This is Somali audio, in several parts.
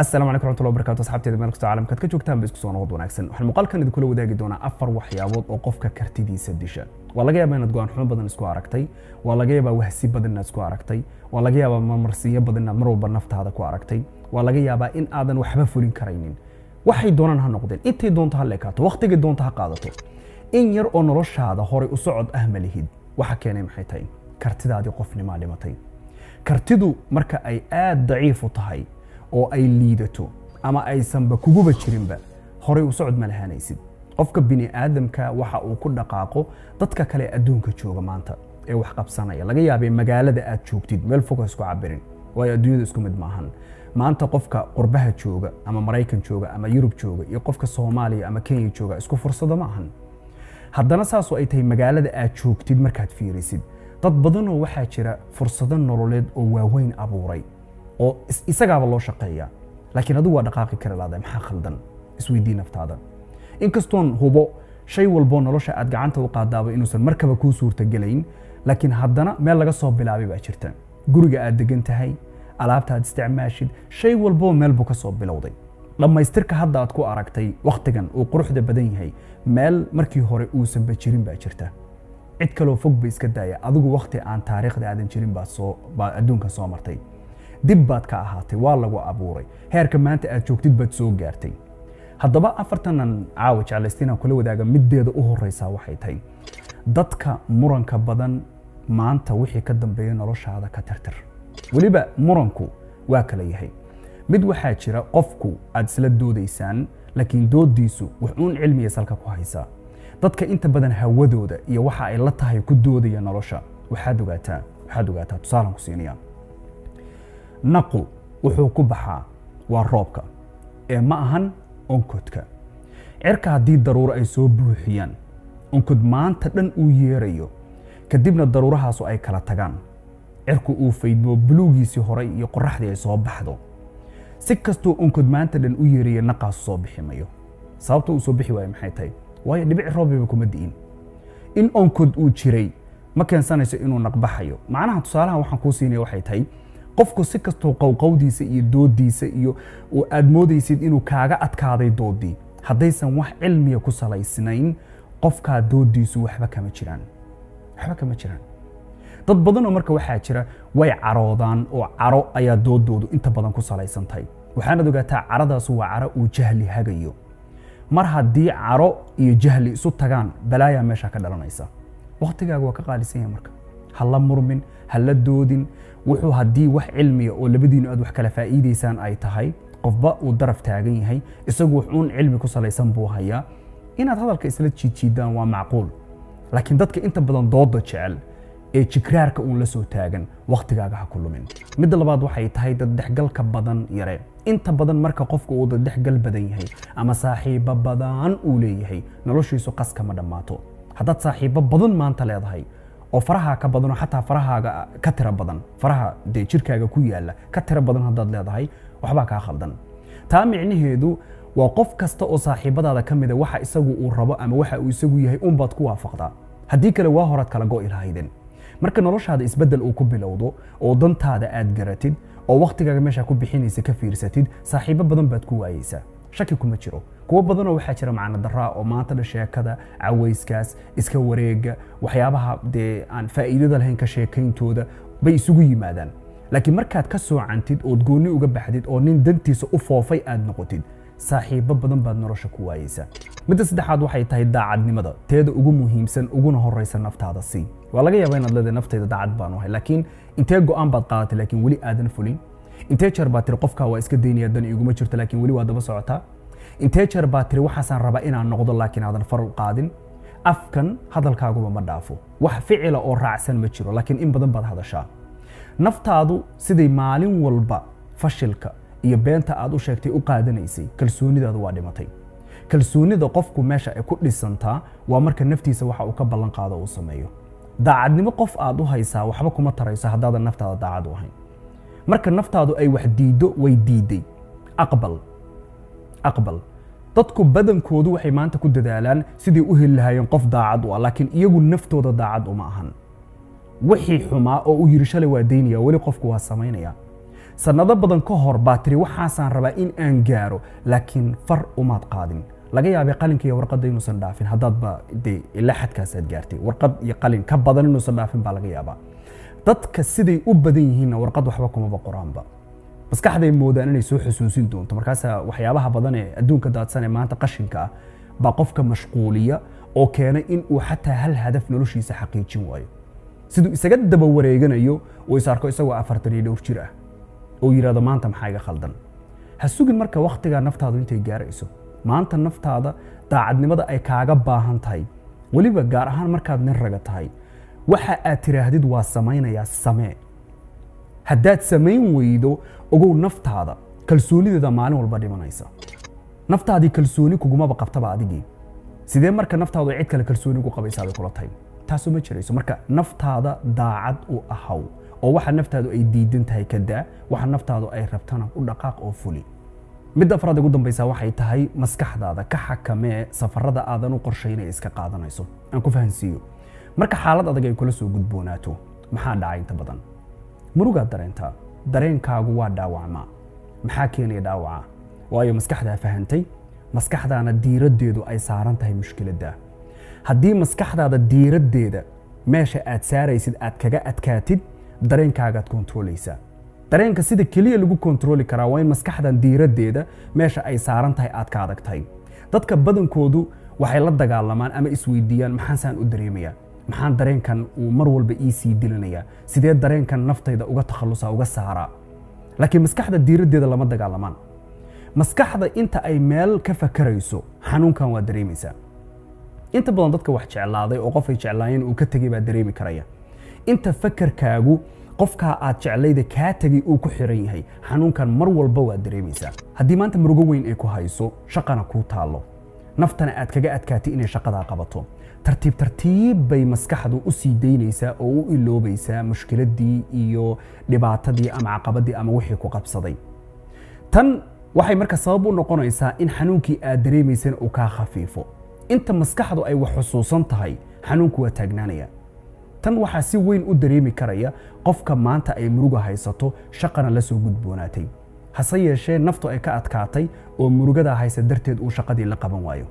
السلام عليكم ورحمة الله وبركاته أصحابتي مeel kasta caalamka ka joogtaan bay isku soo noqod wanaagsan waxaan muuqaalkan idin kula wadaagi doonaa afar waxyaabood oo qofka kartidiisa disha waa laga yaabaa inaad go'aan xumo badan isku aragtay waa laga yaabaa wahsi badan inaad isku aragtay waa laga yaabaa marmarsiyo badan inaad mar walba naftaada ku aragtay waa laga yaabaa in aadan waxba fulin karaynin waxay doonaan ha noqdeen intay doonto ha leekaato waqtiga doonto ha qaadato in yar oo noloshaada hore u socod ah ma lihid waxa keenay maxay tahay kartidaadii qofnimo dhimatay kartidu marka ay aad daciif u tahay oo ay liidato ama aysanba kuguba jirinba horay u socod ma lahaanaysid qofka bini aadamka waxa uu ku dhaqaaqo dadka kale adduunka jooga maanta ee wax qabsanaya laga yaabay magaalada aad joogtid meel fog isku cabirin way adduunyada isku mid maahan maanta qofka qurbaha jooga ama Mareykan jooga ama Yurub jooga iyo qofka Soomaaliya ama Kenya jooga isku fursado ma ahan haddana saas oo ay tahay magaalada aad joogtid markaad fiirisid dad badan oo waxa jira fursado nololeed oo waaweyn abuuray oo isagaaba loo shaqeeyaa laakiin adigu waa dhaqaaqi kara laada maxaa khaldan isweydiin naftaada inkastoon hubo shay walbo nolosha aad gacanta u qaadaaba inuusan markaba ku suurta galayn laakiin haddana meel laga soo bilaabay baa jirta guriga aad degan tahay alaabta aad isticmaashid shay walbo meel buu ka soo bilowday dhamaystirka hadda aad ku aragtay waqtigan uu quruxda badan yahay meel markii hore uusan ba jirin baa jirta cid kale oo fog bay iska daaya adigu waqti aan taariikhda aadan jirin baa adduunka soo martay dib baad ka ahaatay waa lagu abuuray heerka maanta aad joogtid baad soo gaartay haddaba afartanan caawa jeclaystiinaan kula wadaaga middeeda u horeysaa waxay tahay dadka muranka badan maanta wixii ka dambeeya noloshaada ka tirtir weliba muranku waa kala yahay mid waxaa jira qofku aad isla doodaysaan laakiin doodiisu wuxuun cilmiya salka ku haysaa dadka inta badan hawadooda iyo waxa ay la tahay ku doodaya nolosha waxaad ogaataa tusaalan ku siinaya naqu wuxuu ku baxaa waa roobka ee ma ahan onkodka cirka haddii daruuro ay soo buuxiyaan onkod maanta dhan uu yeerayo kadibna daruurahaasu ay kala tagaan cirku uu faydmo buluugiisii hore iyo qoraxdii ay soo baxdo si kastoo onkod maanta dhan u yeeraya naqaasu soo bixi mayo sababta uu soo bixi waayo maxay tahay waayo dhibic roobiba kuma di'in in onkod uu jiray ma keensanayso inuu naqbaxayo macnaha tusaalaha waxaan kuu siinaya waxay tahay qofku si kastoo qowqowdiisa iyo doodiisa iyo aad moodaysid inuu kaaga adkaaday doodii haddaysan wax cilmiya ku salaysnayn qofkaa doodiisu waxba kama jiraan dad badan oo marka waxaa jira way caroodaan oo caro ayaa doodoodu inta badan ku salaysan tahay waxaanad ogaataa caradaas waa caro uu jahli hagayo mar haddii caro iyo jahli isu tagaan balaayaa meesha ka dhalanaysa waqtigaaga waa ka qaalisan yahay marka hala murmin hala doodin wuxuu haddii wax cilmiya oo labadiinu aad wax kala faa'iidaysaan ay tahay qofba uu daraf taagan yahay isagu wuxuun cilmi ku salaysan buu hayaa inaad hadalka isla jiidjiidaan waa macquul laakiin dadka inta badan dooda jecel ee jikraarka uun la soo taagan waqtigaaga ha ku lumin midda labaad waxay tahay daddexgalka badan yare inta badan marka qofku uu daddexgal badan yahay ama saaxiibo badan uu leeyahay noloshiisu qas kama dhammaato haddaad saaxiibo badan maanta leedahay oo faraha ka badan oo xataa farahaaga ka tira badan faraha de jirkaaga ku yaala ka tira badan haddaad leedahay waxba ka khaldan taa micnaheedu waa qof kasta oo saaxiibadaada kamid ah waxa isagu uu rabo ama waxa uu isagu yahay baad ku waafaqdaa haddii kale waa horaad kala go'i lahaydeen marka noloshaada isbedel uu ku bilowdo oo dantaada aad garatid oo waqtigaaga meesha ku bixinaysa ka fiirsatid saaxiibo badan baad ku waayaysaa shaki kuma jiro kuwa badan oo waxaa jira macna daraa oo maanta la sheekada cawayskaas iska wareega waxyaabaha aan faa'iidada lahayn ka sheekayntooda bay isugu yimaadaan laakiin markaad ka soo cantid oo gooni uga baxdid oo nin dantiisa u foofay aad noqotid saaxiibo badan baad nolosha ku waayaysaa midda saddexaad waxay tahay daacadnimada teeda ugu muhiimsan uguna horeysa naftaada si waa laga yaabaa inaad leedahay naftayda daacad baan ahay laakiin intee go'aan baad qaadatay laakiin weli aadan fulin intee jeer baad tiri qofka waa iska daynaya dan iguma jirto laakiin weli waa daba socotaa intee jeer baad tiri waxaasaan rabaa inaan noqdo laakiin aadan far u qaadin afkan hadalkaaguba ma dhaafo wax ficila oo raacsan ma jiro laakiin in badan baad hadashaa naftaadu siday maalin walba fashilka iyo beenta aad u sheegtay u qaadanaysay kalsoonidaadu waa dhimatay kalsoonida qofku meesha ay ku dhisantaa waa marka naftiisa waxa uu ka ballan qaado uu sameeyo daacadnimo qof aad u haysaa waxba kuma tarayso haddaadan naftaada daacad u ahayn marka naftaadu ay wax diido way diiday aqbal dadku badankoodu waxay maanta ku dadaalaan sidii u heli lahaayeen qof daacad u ah laakiin iyagu naftooda daacad uma ahan wixii xumaa oo uu yiri shalay waa daynaya weli qofku waa samaynaya sanado badan ka hor baa tiri waxaasaan rabaa in aan gaaro laakiin far umaad qaadin laga yaabay qalinka iyo warqadda inuusan dhaafin haddaadba dee ilaa xadkaasaad gaartay warqad iyo qalin ka badan inuusan dhaafin baa laga yaabaa dadka siday u badan yihiinna warqad waxba kumaba qoraanba maskaxday moodaan inay soo xusuusin doonto markaas waxyaabaha badan ee adduunka daadsan ee maanta qashinka ah baa qofka mashquuliya oo keenay in uu xataa hal hadaf noloshiisa xaqiijin waayo siduu isaga daba wareeganayo oo is arko isagoo 40 dhowr jir ah oo yiraahdo maanta maxaa iga khaldan ha sugin marka waqtiga naftaadu intay gaarayso maanta naftaada daacadnimada ay kaaga baahan tahay waliba gaar ahaan markaad nin raga tahay waxa aad tiraahdid waa samaynayaa samee haddaad samayn weydo ogow naftaada kalsoonideeda maalin walba dhimanaysa naftaadii kalsooni kugumaba qabtaba adigii sidee marka naftaadu cid kale kalsooni ugu qabaysaa bay kula tahay taasoo ma jirayso marka naftaada daacad u ahaw oo waxa naftaadu ay diidan tahay ka daa waxa naftaadu ay rabtana u dhaqaaq oo fuli midda afraad ugu dambaysa waxay tahay maskaxdaada ka xakamee safarada aadan u qorsheynay iska qaadanayso aan ku fahansiiyo marka xaalad adag ay kula soo gudboonaato maxaa dhacay inta badan murugaad dareentaa dareenkaagu waa dhaawacmaa maxaa keenaya dhaawaca waayo maskaxdaa fahantay maskaxdaana diiraddeedu ay saaran tahay mushkiladda haddii maskaxdaada diiraddeeda meesha aad saaraysid aad kaga adkaatid dareenkaagaad kontroolaysaa dareenka sida keliya lagu kontrooli karaa waa in maskaxdan diiraddeeda meesha ay saaran tahay aad ka adag tahay dadka badankoodu waxay la dagaalamaan ama isweydiiyaan maxaan u dareemayaa maxaan dareenkan uu mar walba ii sii dilinayaa sidee dareenkan naftayda uga takhalusaa uga saaraa laakiin maskaxda diiraddeeda lama dagaalamaan maskaxda inta ay meel ka fakarayso xanuunkan waa dareemaysaa inta badan dadka wax jeclaaday oo qof ay jeclaayeen uu ka tegay baa dareemi karaya inta fakarkaagu qofka aad jeclayda kaa tagay uu ku xiran yahay xanuunkan mar walba waa dareemaysaa haddii maanta murugo weyn ay ku hayso shaqana kuu taalo naftana aad kaga adkaatay inay shaqadaa qabato tartiib tartiib bay maskaxdu u sii daynaysaa oo u iloobaysaa mushkiladii iyo dhibaatadii ama caqabadii ama wixii ku qabsaday tan waxay marka sabab u noqonaysaa in xanuunkii aad dareemayseen uu kaa khafiifo inta maskaxdu ay wax xusuusan tahay xanuunku waa taagnaanaya tan waxaa si weyn u dareemi karaya qofka maanta ay muruga haysato shaqana la soo gudboonaatay hase yeeshee naftu ay ka adkaatay oo murugada haysa darteed uu shaqadii la qaban waayo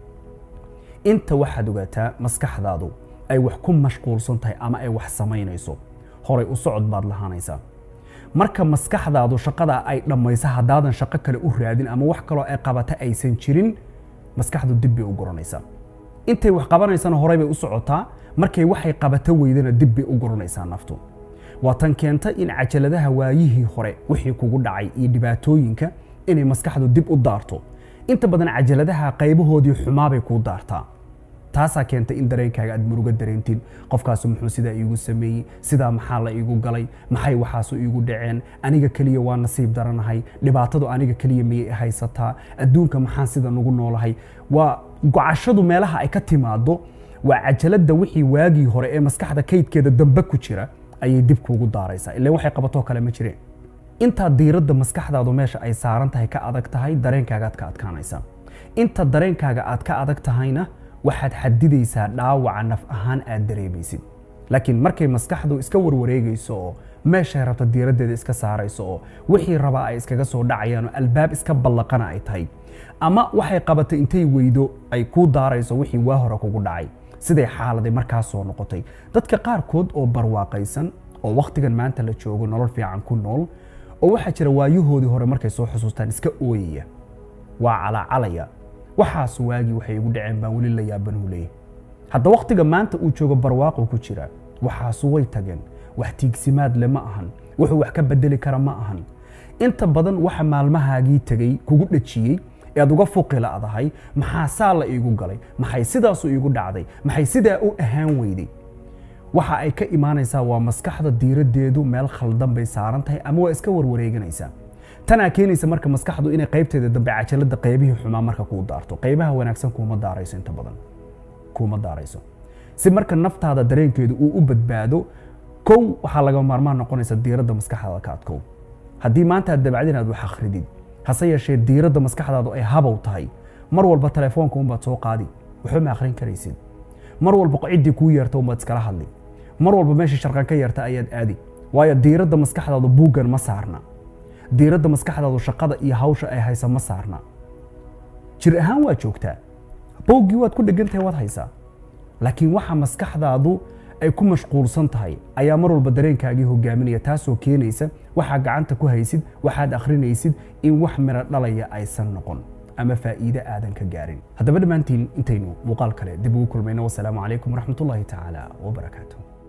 inta waxaad ogaataa maskaxdaadu ay wax ku mashquulsan tahay ama ay wax samaynayso horay u socod baad lahaanaysaa marka maskaxdaadu shaqada ay dhammayso haddaadan shaqo kale u raadin ama wax kaloo ay qabata aysan jirin maskaxdu dib bay u guranaysaa intay wax qabanaysana horay bay u socotaa markay waxay qabato weydana dib bay u guranaysaa naftu waa tan keenta in cajaladaha waayihii hore wixii kugu dhacay iyo dhibaatooyinka inay maskaxdu dib u daarto inta badan cajaladaha qaybahoodii xumaabay kuu daartaa taasaa keenta in dareenkaaga aad muruga dareentid qofkaasu muxuu sidaa iigu sameeyey sidaa maxaa la iigu galay maxay waxaasu iigu dhaceen aniga keliya waa nasiib daranahay dhibaatadu aniga keliya miyay haysataa adduunka maxaan sida nugu noolahay waa gocashadu meelaha ay ka timaado waa cajalada wixii waagii hore ee maskaxda kaydkeeda dambe ku jira ayay dib kuugu daaraysaa ilaa waxay qabatoo kale ma jireen inta diiradda maskaxdaadu meesha ay saaran tahay ka adag tahay dareenkaaga aad ka adkaanaysaa inta dareenkaaga aad ka adag tahayna waxaad xadidaysaa dhaawaca naf ahaan aad dareemaysid laakiin markay maskaxdu iska warwareegayso oo meeshay rabto diiraddeeda iska saarayso oo wixii rabaa ay iskaga soo dhacayaan oo albaab iska ballaqana ay tahay ama waxay qabatay intay weydo ay kuu daarayso wixii waa hore kugu dhacay siday xaaladay markaas soo noqotay dadka qaarkood oo barwaaqaysan oo waqtigan maanta la joogo nolol fiican ku nool oo waxaa jira waayahoodii hore markay soo xusuustaan iska ooyaya waa calacalaya waxaas waagii waxay igu dhaceen baan weli la yaabanuu leeyahay hadda waqtiga maanta uu joogo barwaaqo ku jira waxaasu way tageen wax tiigsimaad le ma ahan wuxuu wax ka bedeli kara ma ahan inta badan waxa maalmahaagii tegay kugu dhajiyey ee aad uga fuqi la'dahay maxaa saa la iigu galay maxay sidaasu iigu dhacday maxay sidaa u ahaan weyday waxa ay ka imaanaysaa waa maskaxda diiraddeedu meel khaldan bay saaran tahay ama waa iska warwareeganaysaa tanaa keenaysa marka maskaxdu inay qaybteeda dambe cajalada qaybihii xumaa marka kuu daarto qaybaha wanaagsan kuuma daarayso inta badan kuuma daarayso si marka naftaada dareenkeedu uu u badbaado kow waxaa laga maarmaan noqonaysa diiradda maskaxdaada ka adkow haddii maanta aad dabacdin aad wax akhridid hase yeeshee diiradda maskaxdaadu ay habow tahay mar walba telefoonka unbaad soo qaadi waxba ma akhrin karaysid mar walba ciddii kuu yeerta unbaad iskala hadli mar walba meeshii sharqan ka yeerta ayaad aadi waayo diiradda maskaxdaadu buuggan ma saarna diiradda maskaxdaadu shaqada iyo hawsha ay haysa ma saarna jir ahaan waa joogtaa boogii waad ku dhegantahay waad haysaa laakiin waxa maskaxdaadu ay ku mashquulsan tahay ayaa mar walba dareenkaagii hogaaminaya taasoo keenaysa waxa gacanta ku haysid waxaad akhrinaysid in wax miro dhalaya aysan noqon ama faa'iido aadan ka gaarin haddaba dhammaantiin intaynu muuqaal kale dib ugu kulmayno wasalaamu calaykum waraxmatullaahi tacaala wabarakaatuh